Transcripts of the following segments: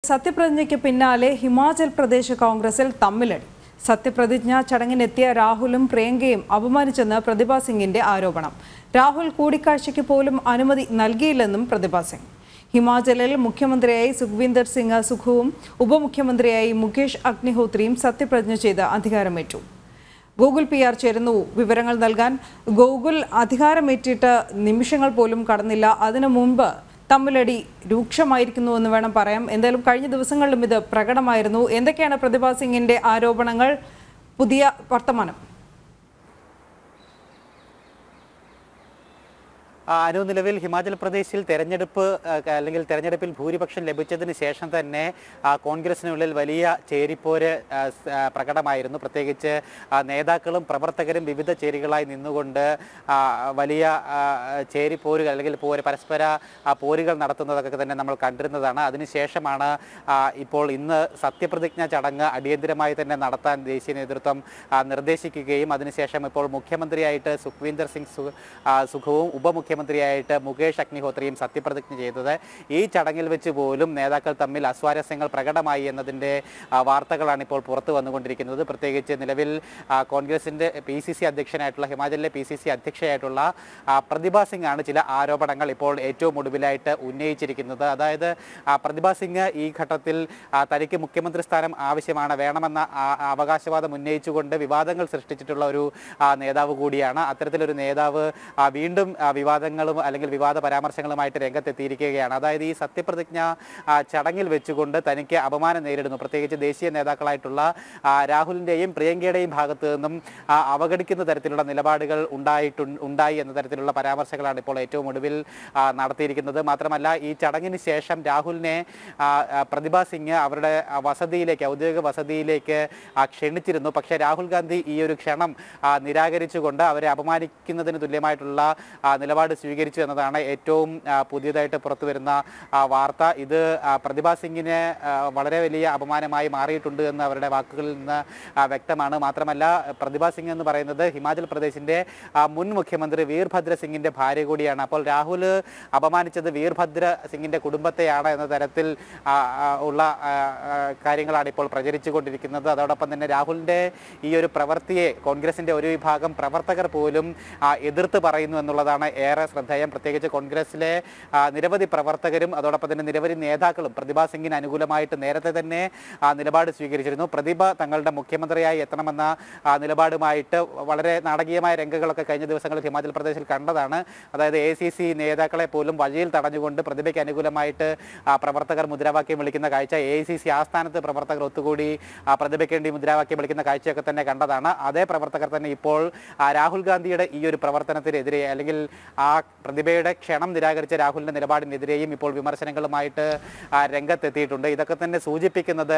സത്യപ്രതിജ്ഞയ്ക്ക് പിന്നാലെ ഹിമാചൽ പ്രദേശ് കോൺഗ്രസിൽ തമ്മിലടി. സത്യപ്രതിജ്ഞ ചടങ്ങിനെത്തിയ രാഹുലും പ്രിയങ്കയും അപമാനിച്ചെന്ന് പ്രതിഭ സിംഗിന്റെ ആരോപണം. രാഹുൽ കൂടിക്കാഴ്ചയ്ക്ക് പോലും അനുമതി നൽകിയില്ലെന്നും പ്രതിഭ സിംഗ്. ഹിമാചലിൽ മുഖ്യമന്ത്രിയായി സുഖ്വീന്ദർ സിംഗ് സുഖുവും ഉപമുഖ്യമന്ത്രിയായി മുകേഷ് അഗ്നിഹോത്രിയും സത്യപ്രതിജ്ഞ ചെയ്ത് അധികാരമേറ്റു. ഗൂഗിൾ PR ചേരുന്നു വിവരങ്ങൾ നൽകാൻ. ഗൂഗിൾ അധികാരമേറ്റിട്ട് നിമിഷങ്ങൾ പോലും കടന്നില്ല. അതിനു മുൻപ് തമ്മിലടി രൂക്ഷമായിരിക്കുന്നു എന്ന് വേണം പറയാം. എന്തായാലും കഴിഞ്ഞ ദിവസങ്ങളിലും ഇത് പ്രകടമായിരുന്നു. എന്തൊക്കെയാണ് പ്രതിഭ സിംഗിന്റെ ആരോപണങ്ങൾ? പുതിയ വർത്തമാനം. നിലവിൽ ഹിമാചൽ പ്രദേശിൽ തെരഞ്ഞെടുപ്പിൽ ഭൂരിപക്ഷം ലഭിച്ചതിന് ശേഷം തന്നെ കോൺഗ്രസിനുള്ളിൽ വലിയ ചേരിപ്പോര് പ്രകടമായിരുന്നു. പ്രത്യേകിച്ച് നേതാക്കളും പ്രവർത്തകരും വിവിധ ചേരികളായി നിന്നുകൊണ്ട് വലിയ ചേരിപ്പോരുകൾ അല്ലെങ്കിൽ പരസ്പര പോരുകൾ നടത്തുന്നതൊക്കെ തന്നെ നമ്മൾ കണ്ടിരുന്നതാണ്. അതിനുശേഷമാണ് ഇപ്പോൾ ഇന്ന് സത്യപ്രതിജ്ഞ ചടങ്ങ് അടിയന്തരമായി തന്നെ നടത്താൻ ദേശീയ നേതൃത്വം നിർദ്ദേശിക്കുകയും അതിനുശേഷം ഇപ്പോൾ മുഖ്യമന്ത്രിയായിട്ട് സുഖ്വീന്ദർ സിംഗ് സുഖുവും ഉപമുഖ്യമന്ത്രിയായിട്ട് മുകേഷ് അഗ്നിഹോത്രിയും സത്യപ്രതിജ്ഞ ചെയ്തത്. ഈ ചടങ്ങിൽ വെച്ച് പോലും നേതാക്കൾ തമ്മിൽ അസ്വാരസ്യങ്ങൾ പ്രകടമായി എന്നതിൻ്റെ വാർത്തകളാണ് ഇപ്പോൾ പുറത്തു വന്നുകൊണ്ടിരിക്കുന്നത്. പ്രത്യേകിച്ച് നിലവിൽ കോൺഗ്രസിൻ്റെ PCC അധ്യക്ഷനായിട്ടുള്ള ഹിമാചലിലെ PCC അധ്യക്ഷയായിട്ടുള്ള പ്രതിഭ സിംഗ് ആണ് ചില ആരോപണങ്ങൾ ഇപ്പോൾ ഏറ്റവും ഒടുവിലായിട്ട് ഉന്നയിച്ചിരിക്കുന്നത്. അതായത് പ്രതിഭ സിംഗ് ഈ ഘട്ടത്തിൽ തനിക്ക് മുഖ്യമന്ത്രി സ്ഥാനം ആവശ്യമാണ്, വേണമെന്ന അവകാശവാദം ഉന്നയിച്ചുകൊണ്ട് വിവാദങ്ങൾ സൃഷ്ടിച്ചിട്ടുള്ള ഒരു നേതാവ് കൂടിയാണ്. അത്തരത്തിലൊരു നേതാവ് വീണ്ടും വിവാദങ്ങളും അല്ലെങ്കിൽ വിവാദ പരാമർശങ്ങളുമായിട്ട് രംഗത്തെത്തിയിരിക്കുകയാണ്. അതായത് ഈ സത്യപ്രതിജ്ഞ ചടങ്ങിൽ വെച്ചുകൊണ്ട് തനിക്ക് അപമാനം നേരിടുന്നു. പ്രത്യേകിച്ച് ദേശീയ നേതാക്കളായിട്ടുള്ള രാഹുലിൻ്റെയും പ്രിയങ്കയുടെയും ഭാഗത്തു നിന്നും അവഗണിക്കുന്ന തരത്തിലുള്ള നിലപാടുകൾ ഉണ്ടായി എന്ന തരത്തിലുള്ള പരാമർശങ്ങളാണ് ഇപ്പോൾ ഏറ്റവും ഒടുവിൽ നടത്തിയിരിക്കുന്നത്. മാത്രമല്ല ഈ ചടങ്ങിന് ശേഷം രാഹുലിനെ പ്രതിഭ സിംഗ് അവരുടെ ഔദ്യോഗിക വസതിയിലേക്ക് ക്ഷണിച്ചിരുന്നു. പക്ഷേ രാഹുൽ ഗാന്ധി ഈ ഒരു ക്ഷണം നിരാകരിച്ചുകൊണ്ട് അവരെ അപമാനിക്കുന്നതിന് തുല്യമായിട്ടുള്ള നിലപാട് സ്വീകരിച്ചു എന്നതാണ് ഏറ്റവും പുതിയതായിട്ട് പുറത്തു വരുന്ന വാർത്ത. ഇത് പ്രതിഭ സിംഗിന് വളരെ വലിയ അപമാനമായി മാറിയിട്ടുണ്ട് എന്ന് അവരുടെ വാക്കുകളിൽ നിന്ന് വ്യക്തമാണ്. മാത്രമല്ല പ്രതിഭ സിംഗ് എന്ന് പറയുന്നത് ഹിമാചൽ പ്രദേശിൻ്റെ മുൻ മുഖ്യമന്ത്രി വീർഭദ്ര സിംഗിൻ്റെ ഭാര്യ കൂടിയാണ്. അപ്പോൾ രാഹുൽ അപമാനിച്ചത് വീർഭദ്ര സിംഗിൻ്റെ കുടുംബത്തെയാണ് എന്ന തരത്തിൽ ഉള്ള കാര്യങ്ങളാണ് ഇപ്പോൾ പ്രചരിച്ചുകൊണ്ടിരിക്കുന്നത്. അതോടൊപ്പം തന്നെ രാഹുലിൻ്റെ ഈ ഒരു പ്രവൃത്തിയെ കോൺഗ്രസിൻ്റെ ഒരു വിഭാഗം പ്രവർത്തകർ പോലും എതിർത്ത് പറയുന്നു എന്നുള്ളതാണ് ഏറെ ശ്രദ്ധേയം. പ്രത്യേകിച്ച് കോൺഗ്രസിലെ നിരവധി പ്രവർത്തകരും അതോടൊപ്പം തന്നെ നിരവധി നേതാക്കളും പ്രതിഭ സിംഗിന് അനുകൂലമായിട്ട് നേരത്തെ തന്നെ നിലപാട് സ്വീകരിച്ചിരുന്നു. പ്രതിഭ തങ്ങളുടെ മുഖ്യമന്ത്രിയായി എത്തണമെന്ന നിലപാടുമായിട്ട് വളരെ നാടകീയമായ രംഗങ്ങളൊക്കെ കഴിഞ്ഞ ദിവസങ്ങളിൽ ഹിമാചൽ പ്രദേശിൽ കണ്ടതാണ്. അതായത് ACC നേതാക്കളെ പോലും വഴിയിൽ തടഞ്ഞുകൊണ്ട് പ്രതിഭയ്ക്ക് അനുകൂലമായിട്ട് പ്രവർത്തകർ മുദ്രാവാക്യം വിളിക്കുന്ന കാഴ്ച, AICC ആസ്ഥാനത്ത് പ്രവർത്തകർ ഒത്തുകൂടി പ്രതിഭയ്ക്ക് വേണ്ടി മുദ്രാവാക്യം വിളിക്കുന്ന കാഴ്ചയൊക്കെ തന്നെ കണ്ടതാണ്. അതേ പ്രവർത്തകർ തന്നെ ഇപ്പോൾ രാഹുൽ ഗാന്ധിയുടെ ഈ ഒരു പ്രവർത്തനത്തിനെതിരെ അല്ലെങ്കിൽ ആ പ്രതിഭയുടെ ക്ഷണം നിരാകരിച്ച രാഹുലിൻ്റെ നിലപാടിനെതിരെയും ഇപ്പോൾ വിമർശനങ്ങളുമായിട്ട് രംഗത്തെത്തിയിട്ടുണ്ട്. ഇതൊക്കെ തന്നെ സൂചിപ്പിക്കുന്നത്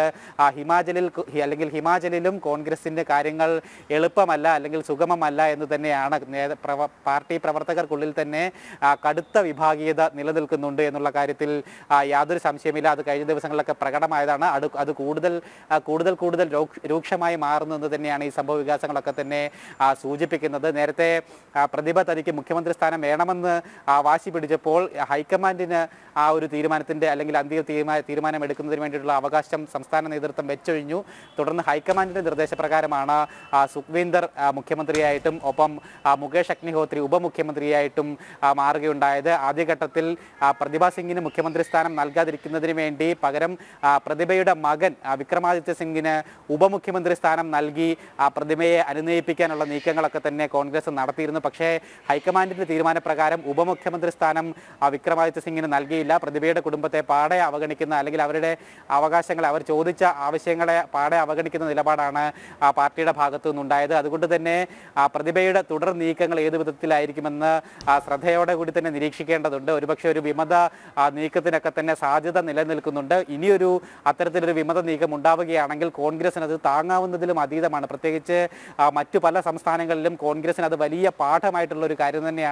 ഹിമാചലിലും കോൺഗ്രസിൻ്റെ കാര്യങ്ങൾ എളുപ്പമല്ല അല്ലെങ്കിൽ സുഗമമല്ല എന്ന് തന്നെയാണ്. പാർട്ടി പ്രവർത്തകർക്കുള്ളിൽ തന്നെ കടുത്ത വിഭാഗീയത നിലനിൽക്കുന്നുണ്ട് എന്നുള്ള കാര്യത്തിൽ യാതൊരു സംശയമില്ല. അത് കഴിഞ്ഞ ദിവസങ്ങളിലൊക്കെ പ്രകടമായതാണ്. അത് കൂടുതൽ രൂക്ഷമായി മാറുന്നു എന്ന് തന്നെയാണ് ഈ സംഭവ വികാസങ്ങളൊക്കെ തന്നെ സൂചിപ്പിക്കുന്നത്. നേരത്തെ പ്രതിഭ തനിക്ക് മുഖ്യമന്ത്രി സ്ഥാനം വേണമെന്ന് വാശി പിടിച്ചപ്പോൾ ഹൈക്കമാൻഡിന് ആ ഒരു തീരുമാനത്തിൻ്റെ അല്ലെങ്കിൽ അന്തിമ തീരുമാനം എടുക്കുന്നതിന് വേണ്ടിയിട്ടുള്ള അവകാശം സംസ്ഥാന നേതൃത്വം വെച്ചൊഴിഞ്ഞു. തുടർന്ന് ഹൈക്കമാൻഡിൻ്റെ നിർദ്ദേശപ്രകാരമാണ് സുഖ്വീന്ദർ മുഖ്യമന്ത്രിയായിട്ടും ഒപ്പം മുകേഷ് അഗ്നിഹോത്രി ഉപമുഖ്യമന്ത്രിയായിട്ടും മാറുകയുണ്ടായത്. ആദ്യഘട്ടത്തിൽ പ്രതിഭ സിംഗിന് മുഖ്യമന്ത്രി സ്ഥാനം നൽകാതിരിക്കുന്നതിന് വേണ്ടി പകരം പ്രതിഭയുടെ മകൻ വിക്രമാദിത്യ സിംഗിന് ഉപമുഖ്യമന്ത്രി സ്ഥാനം നൽകി പ്രതിഭയെ അനുനയിപ്പിക്കാനുള്ള നീക്കങ്ങളൊക്കെ തന്നെ കോൺഗ്രസ് നടത്തിയിരുന്നു. പക്ഷേ ഹൈക്കമാൻഡിൻ്റെ തീരുമാനപ്രകാരം ഉപമുഖ്യമന്ത്രി സ്ഥാനം വിക്രമാദിത്യ സിംഗിന് നൽകിയില്ല. പ്രതിഭയുടെ കുടുംബത്തെ പാടെ അവഗണിക്കുന്ന അല്ലെങ്കിൽ അവരുടെ അവകാശങ്ങളെ, അവർ ചോദിച്ച ആവശ്യങ്ങളെ പാടെ അവഗണിക്കുന്ന നിലപാടാണ് പാർട്ടിയുടെ ഭാഗത്തു നിന്നുണ്ടായത്. അതുകൊണ്ട് തന്നെ പ്രതിഭയുടെ തുടർ നീക്കങ്ങൾ ഏത് വിധത്തിലായിരിക്കുമെന്ന് ശ്രദ്ധയോടെ കൂടി തന്നെ നിരീക്ഷിക്കേണ്ടതുണ്ട്. ഒരുപക്ഷെ ഒരു വിമത നീക്കത്തിനൊക്കെ തന്നെ സാധ്യത നിലനിൽക്കുന്നുണ്ട്. ഇനിയൊരു അത്തരത്തിലൊരു വിമത നീക്കം ഉണ്ടാവുകയാണെങ്കിൽ കോൺഗ്രസിന് അത് താങ്ങാവുന്നതിലും അതീതമാണ്. പ്രത്യേകിച്ച് മറ്റു പല സംസ്ഥാനങ്ങളിലും കോൺഗ്രസിന് അത് വലിയ പാഠമായിട്ടുള്ള ഒരു കാര്യം തന്നെയാണ്.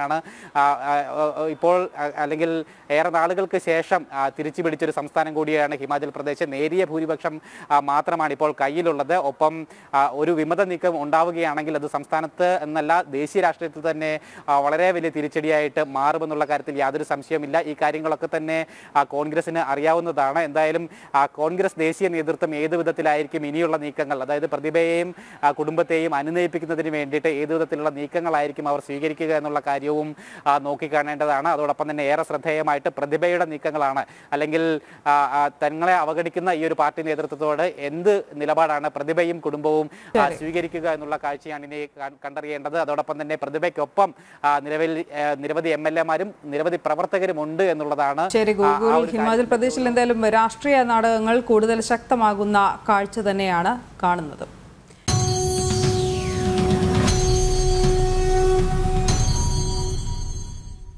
ഇപ്പോൾ അല്ലെങ്കിൽ ഏറെ നാളുകൾക്ക് ശേഷം തിരിച്ചു പിടിച്ചൊരു സംസ്ഥാനം കൂടിയാണ് ഹിമാചൽ പ്രദേശ്. നേരിയ ഭൂരിപക്ഷം മാത്രമാണ് ഇപ്പോൾ കയ്യിലുള്ളത്. ഒപ്പം ഒരു വിമത നീക്കം ഉണ്ടാവുകയാണെങ്കിൽ അത് സംസ്ഥാനത്ത് എന്നല്ല ദേശീയ രാഷ്ട്രീയത്തിൽ തന്നെ വളരെ വലിയ തിരിച്ചടിയായിട്ട് മാറുമെന്നുള്ള കാര്യത്തിൽ യാതൊരു സംശയവുമില്ല. ഈ കാര്യങ്ങളൊക്കെ തന്നെ കോൺഗ്രസിന് അറിയാവുന്നതാണ്. എന്തായാലും കോൺഗ്രസ് ദേശീയ നേതൃത്വം ഏത് വിധത്തിലായിരിക്കും ഇനിയുള്ള നീക്കങ്ങൾ, അതായത് പ്രതിഭയെയും കുടുംബത്തെയും അനുനയിപ്പിക്കുന്നതിന് വേണ്ടിയിട്ട് ഏത് വിധത്തിലുള്ള നീക്കങ്ങളായിരിക്കും അവർ സ്വീകരിക്കുക എന്നുള്ള കാര്യവും നോക്കിക്കാണേണ്ടതാണ്. അതോടൊപ്പം തന്നെ ഏറെ ശ്രദ്ധേയമായിട്ട് പ്രതിഭയുടെ നീക്കങ്ങളാണ്. അല്ലെങ്കിൽ തങ്ങളെ അവഗണിക്കുന്ന ഈ ഒരു പാർട്ടി നേതൃത്വത്തോട് എന്ത് നിലപാടാണ് പ്രതിഭയും കുടുംബവും സ്വീകരിക്കുക എന്നുള്ള കാഴ്ചയാണ് ഇനി കണ്ടറിയേണ്ടത്. അതോടൊപ്പം തന്നെ പ്രതിഭയ്ക്കൊപ്പം നിരവധി MLA-മാരും നിരവധി പ്രവർത്തകരും ഉണ്ട് എന്നുള്ളതാണ്. ശരി ഗൂഗിൾ, ഹിമാചൽ പ്രദേശിൽ എന്തായാലും രാഷ്ട്രീയ നാടകങ്ങൾ കൂടുതൽ ശക്തമാകുന്ന കാഴ്ച തന്നെയാണ് കാണുന്നത്.